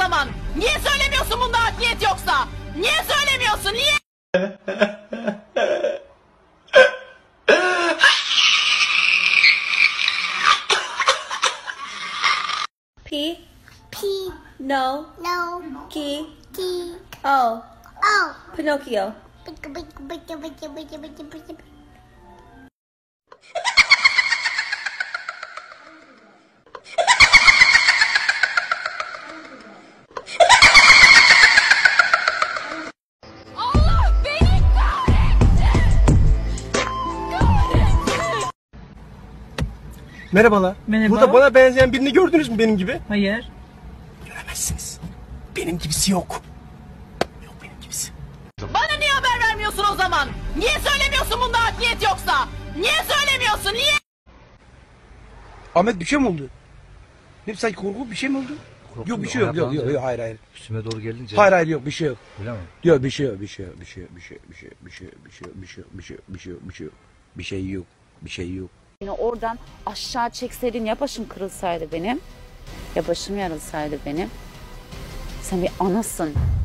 zaman? Niye söylemiyorsun bunda art niyet yoksa? Niye söylemiyorsun? Niye? P. P. No. No. Key. T. O. O. Pinocchio. Allah beni kahretsin! Kahretsin! Merhabalar. Merhaba. Burada bana benzeyen birini gördünüz mü benim gibi? Hayır. Göremezsiniz. Benim gibisi yok. Yok benim gibisi. Bana niye haber vermiyorsun o zaman? Niye söylemiyorsun bunda art niyet yoksa? Niye söylemiyorsun? Niye? Ahmet bir şey mi oldu? Ne sanki korku bir şey mi oldu? Yok bir şey yok. Yok hayır. Üstüme doğru gelince. Hayır yok bir şey yok. Öyle mi? Yok bir şey yok. Bir şey yok. Bir şey yok. Yine oradan aşağı çekseydin ya başım kırılsaydı benim ya başım yarılsaydı benim. Sen bir anasın.